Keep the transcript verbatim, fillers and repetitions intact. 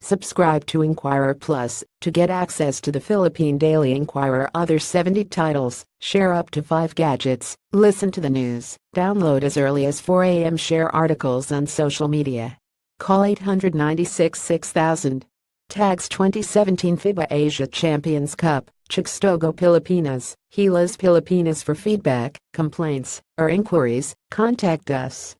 Subscribe to Inquirer Plus to get access to the Philippine Daily Inquirer, other seventy titles, share up to five gadgets, listen to the news, download as early as four a m, share articles on social media. Call eight nine six, six thousand. Tags twenty seventeen FIBA Asia Champions Cup, Chooks-to-go Pilipinas, Gilas Pilipinas. For feedback, complaints, or inquiries, contact us.